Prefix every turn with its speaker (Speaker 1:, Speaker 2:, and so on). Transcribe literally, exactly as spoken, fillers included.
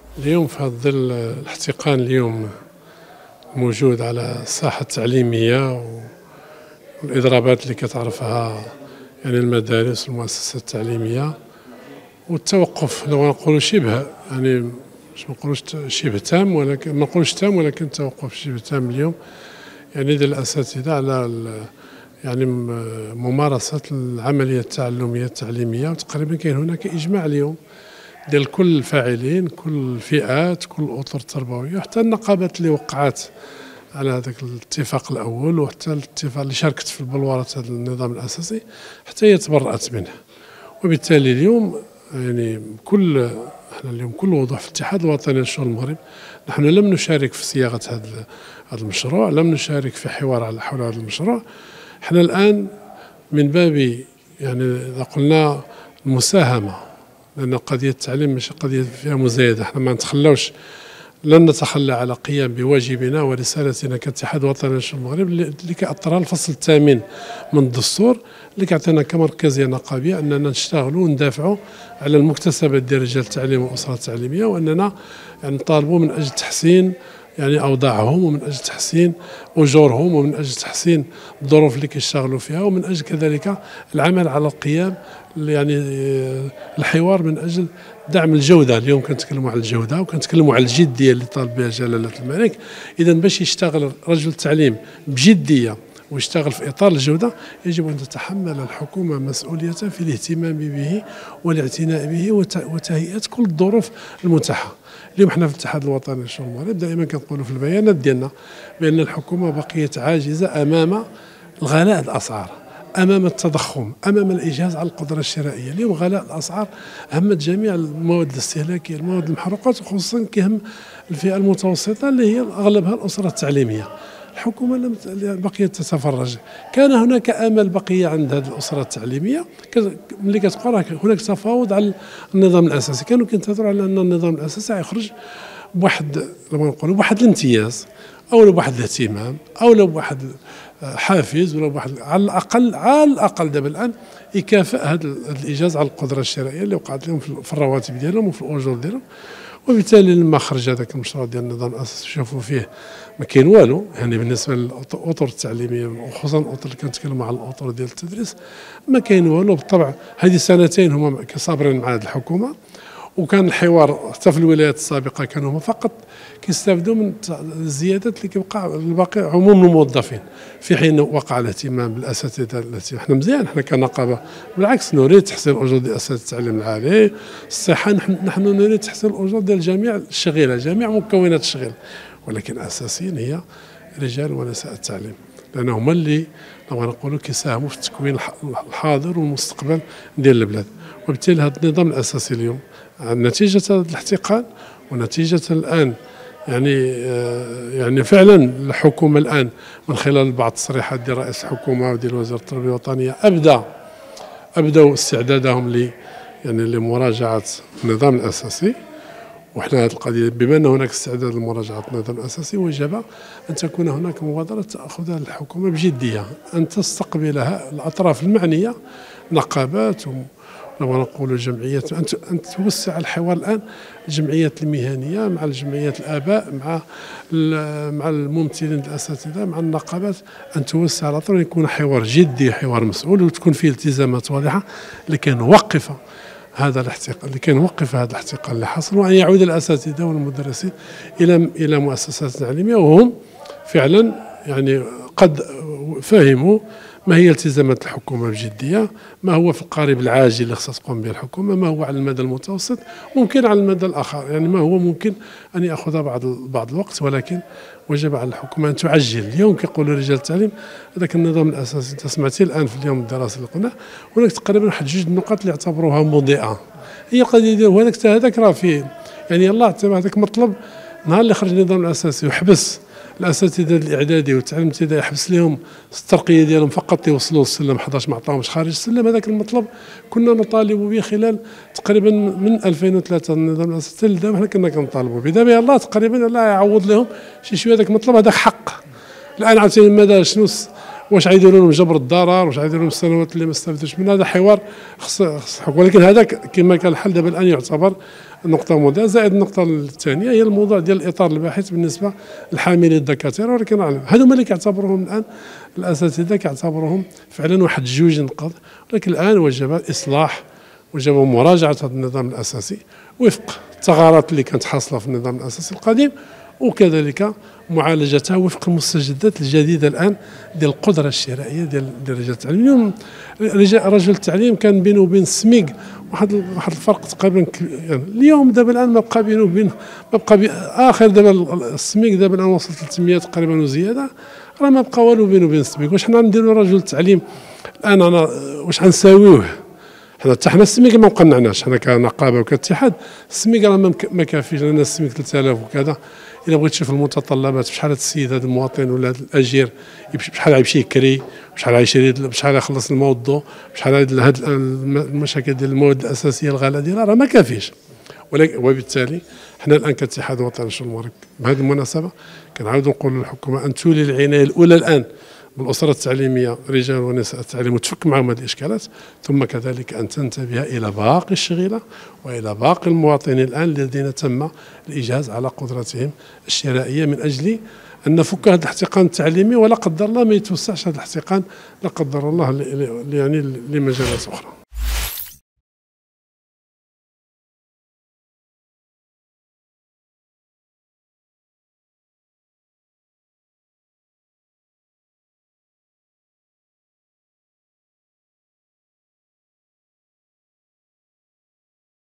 Speaker 1: اليوم في هذا ظل الاحتقان اليوم موجود على الساحة التعليمية والإضرابات اللي كتعرفها يعني المدارس والمؤسسات التعليمية والتوقف لو نقولوا شبه يعني مش نقولوش شبه تام ولكن ما نقولوش تام ولكن توقف شبه تام اليوم يعني ديال الأساتذة على يعني ممارسة العملية التعلمية التعليمية. وتقريبا كاين هناك إجماع اليوم ديال كل الفاعلين، كل الفئات، كل الأطر التربوية، وحتى النقابات اللي وقعت على هذاك الاتفاق الأول وحتى الاتفاق اللي شاركت في البلورة هذا النظام الأساسي حتى هي تبرأت منه. وبالتالي اليوم يعني كل احنا اليوم كل وضوح في الاتحاد الوطني للشؤون المغرب نحن لم نشارك في صياغة هذا هذا المشروع، لم نشارك في حوار على حول هذا المشروع. احنا الآن من باب يعني إذا قلنا المساهمة، لأن قضية التعليم ماشي قضية فيها مزايدة، احنا ما نتخلاوش، لن نتخلى على قيام بواجبنا ورسالتنا كاتحاد وطني للشؤون المغرب اللي كأطرها الفصل الثامن من الدستور اللي كيعطينا كمركزية نقابية أننا نشتغلوا وندافعوا على المكتسبات ديال رجال التعليم والأسرة التعليمية، وأننا يعني نطالبوا من أجل تحسين يعني أوضاعهم ومن أجل تحسين أجورهم ومن أجل تحسين الظروف اللي كيشتغلوا فيها، ومن أجل كذلك العمل على القيام يعني الحوار من أجل دعم الجودة. اليوم كنتكلموا على الجودة وكنتكلموا على الجدية اللي طالب بها جلالة الملك. إذا باش يشتغل رجل التعليم بجدية ويشتغل في إطار الجودة يجب أن تتحمل الحكومة مسؤوليتها في الاهتمام به والاعتناء به وتهيئة كل الظروف المتاحة. اليوم احنا في الاتحاد الوطني للشؤون المغرب دائما كنقولوا في البيانات ديالنا بأن الحكومة بقيت عاجزة أمام الغلاء الأسعار، أمام التضخم، أمام الإجهاز على القدرة الشرائية. اليوم غلاء الأسعار همت جميع المواد الاستهلاكية، المواد المحروقات، وخصوصا كيهم الفئة المتوسطة اللي هي أغلبها الأسرة التعليمية. الحكومة لم بقيت تتفرج. كان هناك امل بقيه عند هذه الاسره التعليميه ملي كتبقى هناك تفاوض على النظام الاساسي، كانوا كينتظروا على ان النظام الاساسي يخرج بواحد لما نقولوا بواحد الامتياز او بواحد الاهتمام او بواحد حافز ولا بواحد على الاقل على الاقل دابا الان يكافئ هذا الايجاز على القدره الشرائيه اللي وقعت لهم في الرواتب ديالهم وفي الاجور ديالهم. وبالتالي لما خرج هذاك المشروع ديال النظام الاساسي شافوا فيه ما كاين والو يعني بالنسبه للاطر التعليميه وخصوصا الاطر اللي كنتكلموا على الاطر ديال التدريس ما كاين والو. بالطبع هذه سنتين هما صابرين مع هذه الحكومه، وكان الحوار حتى في الولايات السابقه كانوا هما فقط كيستافدوا من الزيادات اللي كيبقى الباقي عموم الموظفين، في حين وقع الاهتمام بالاساتذه التي احنا مزيان احنا كنقابه بالعكس نريد تحسين الاجور ديال اساتذه التعليم العالي، الصحه نحن, نحن نريد تحسين الاجور ديال جميع الشغيله جميع مكونات الشغل، ولكن اساسيا هي رجال ونساء التعليم، لان هما اللي نبغى نقولوا كيساهموا في التكوين الحاضر والمستقبل ديال البلاد. وبالتالي هذا النظام الاساسي اليوم نتيجه هذا الاحتقان ونتيجه الان يعني يعني فعلا الحكومه الان من خلال بعض التصريحات ديال رئيس الحكومه وديال وزير التربيه الوطنيه ابدا ابداوا استعدادهم ل يعني لمراجعه النظام الاساسي. وحنا هذه القضيه بما ان هناك استعداد لمراجعه النظام الاساسي وجب ان تكون هناك مبادره تاخذها الحكومه بجديه، ان تستقبلها الاطراف المعنيه نقابات نبغى نقولوا جمعيات، ان توسع الحوار الان الجمعيات المهنيه مع الجمعيات الاباء مع مع الممثلين الاساتذه مع النقابات، ان توسع على طول يكون حوار جدي حوار مسؤول وتكون فيه التزامات واضحه لكي نوقف هذا الاحتقان لكي نوقف هذا الاحتقان اللي حصل، وان يعود الاساتذه والمدرسين الى الى مؤسسات تعليميه وهم فعلا يعني قد فهموا ما هي التزامات الحكومه بجديه، ما هو في القريب العاجل اللي خصها تقوم به الحكومه، ما هو على المدى المتوسط، ممكن على المدى الاخر يعني ما هو ممكن ان ياخذ بعض بعض الوقت، ولكن وجب على الحكومه ان تعجل. اليوم كيقولوا رجال التعليم هذاك النظام الاساسي انت سمعتي الان في اليوم الدراسي اللي قلنا هناك تقريبا واحد جوج النقاط اللي يعتبروها مضيئه، هي قضيه ديال هذاك حتى هذاك راه فيه يعني يلاه حتى هذاك مطلب نهار اللي خرج النظام الاساسي وحبس الاساتذه الاعدادي والتعليم الابتدائي يحبس لهم الترقيه ديالهم فقط يوصلوا للسلم احد عشر ما عطاهمش خارج السلم. هذاك المطلب كنا نطالب به خلال تقريبا من ألفين وثلاثة النظام الاساسي حتى لدابا حنا كنا كنطالبوا به، دابا يلاه تقريبا الله يعوض لهم شي شويه هذاك المطلب هذاك حق. الان عاوتاني المدارس شنو واش غيديروا لهم جبر الضرر، واش غيديروا لهم السنوات اللي ما استفدوش منها، هذا حوار خص خص ولكن هذا كما كان الحل دابا الان يعتبر نقطة مهمة. زائد النقطة الثانية هي الموضوع ديال الإطار الباحث بالنسبة للحاملين الدكاترة، ولكن هذو هما اللي كيعتبروهم الآن الأساتذة كيعتبروهم فعلا واحد جوج نقاط، ولكن الآن وجب إصلاح، وجب مراجعة هذا النظام الأساسي وفق الثغرات اللي كانت حاصلة في النظام الأساسي القديم، وكذلك معالجتها وفق المستجدات الجديدة الآن ديال القدرة الشرائية ديال رجال التعليم. اليوم رجل التعليم كان بينه وبين السميق واحد واحد الفرق تقريبا يعني اليوم دابا الان ما بقى بينه وبين ما بقى بي اخر دابا السميق دابا الان وصل ثلاثمية تقريبا وزياده، راه ما بقى والو بينه وبين السميق. واش حنا نديروا رجل التعليم الان انا واش غنساويوه؟ حنا حتى حنا السميق ما مقنعناش، حنا كنقابه وكاتحاد السميق راه ما كافيش، لان السميق ثلاثة آلاف وكذا. الا بغيت تشوف المتطلبات شحال هذا السيد هذا المواطن ولا هذا الاجير بشحال غيمشي يكري، بشحال غيشري، بشحال غيخلص الماء والضوء، بشحال هاد المشاكل ديال المواد الاساسيه الغلاء ديالها راه ما كافيش. ولكن وبالتالي حنا الان كاتحاد وطني للشؤون المغرب بهذه المناسبه كنعاودوا نقولوا للحكومه ان تولي العنايه الاولى الان بالاسره التعليميه رجال ونساء التعليم وتفك معهم هذه الاشكالات، ثم كذلك ان تنتبه الى باقي الشغيله والى باقي المواطنين الان الذين تم الاجهاز على قدرتهم الشرائيه من اجل ان نفك هذا الاحتقان التعليمي، ولا قدر الله ما يتوسعش هذا الاحتقان لا قدر الله يعني لمجالات اخرى.